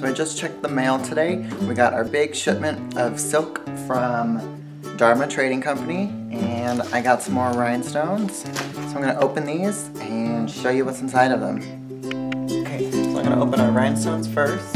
So I just checked the mail today. We got our big shipment of silk from Dharma Trading Company, and I got some more rhinestones. So I'm gonna open these and show you what's inside of them. Okay, so I'm gonna open our rhinestones first.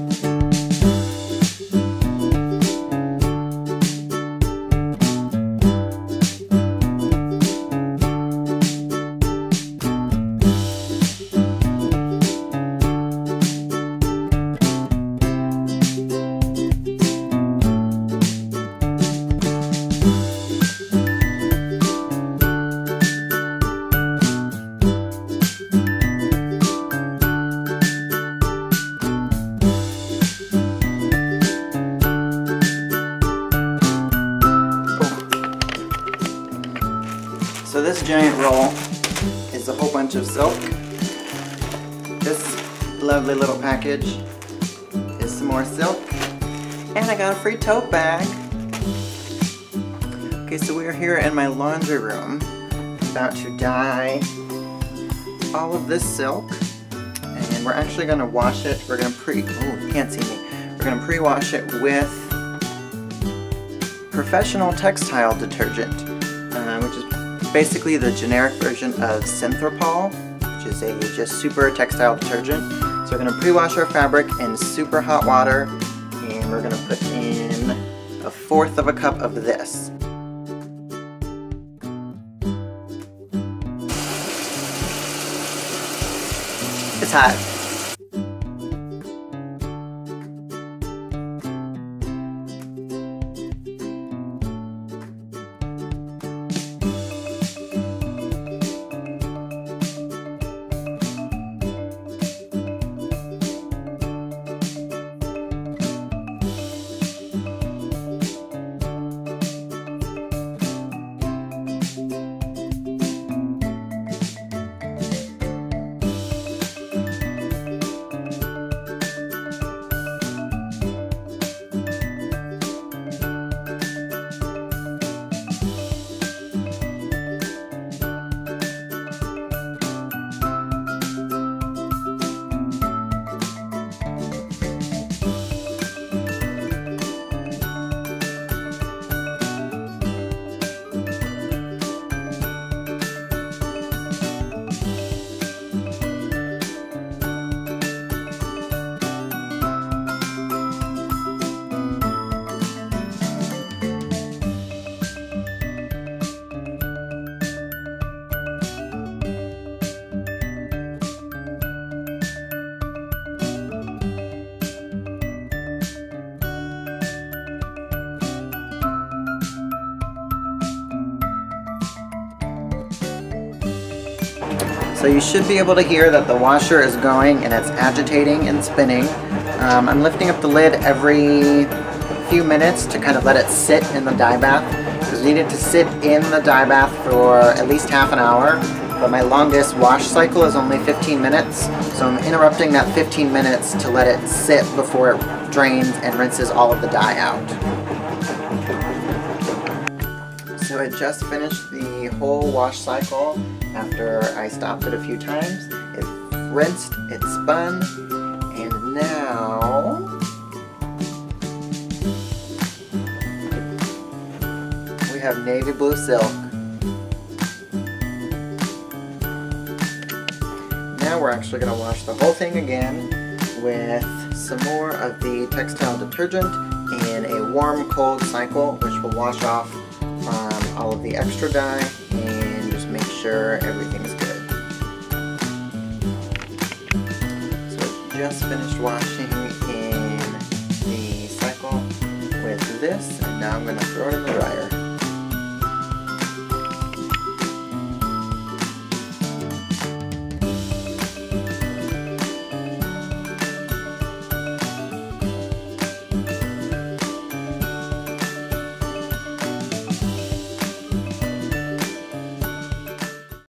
So this giant roll is a whole bunch of silk. This lovely little package is some more silk. And I got a free tote bag. Okay, so we are here in my laundry room, about to dye all of this silk. And we're actually gonna wash it. We're gonna you can't see me. We're gonna pre-wash it with professional textile detergent, which is basically the generic version of Synthropol, which is a just super textile detergent. So we're going to pre-wash our fabric in super hot water, and we're going to put in 1/4 of a cup of this. It's hot. So you should be able to hear that the washer is going and it's agitating and spinning. I'm lifting up the lid every few minutes to kind of let it sit in the dye bath, because we need it to sit in the dye bath for at least half an hour, but my longest wash cycle is only 15 minutes, so I'm interrupting that 15 minutes to let it sit before it drains and rinses all of the dye out. So I just finished the whole wash cycle after I stopped it a few times. It rinsed, it spun, and now we have navy blue silk. Now we're actually going to wash the whole thing again with some more of the textile detergent in a warm cold cycle, which will wash off all of the extra dye and just make sure everything's good. So I just finished washing in the cycle with this, and now I'm going to throw it in the dryer.